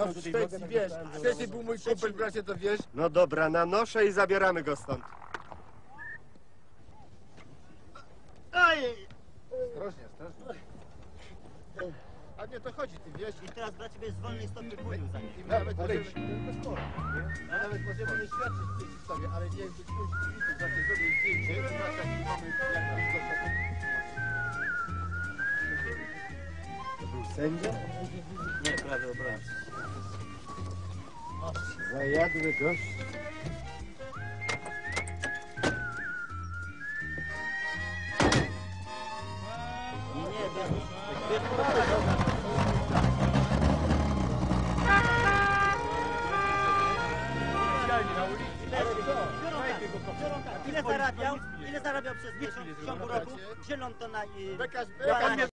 w Szwecji, wiesz. W Szwecji był mój kumpel, bracie, to wiesz. No dobra, nanoszę i zabieramy go stąd. Ojej! Ostrożnie, ostrożnie. A nie, to chodzi, ty wiesz. I teraz bracie wiesz, zwolnij stopy płynu za nim. I nawet możemy, nawet możemy nie świadczyć przeciw sobie, ale nie wiem, czy ktoś widzów, znaczy zrobił zdjęcie, i patrz, jaki mamy, jak mamy go To był sędzia? Nie, prawie obrońcy. Zajadły gość. Nie, wiesz, Ile zarabiał przez miesiąc w ciągu roku? Dzielą to na... Bekaż Ja mnie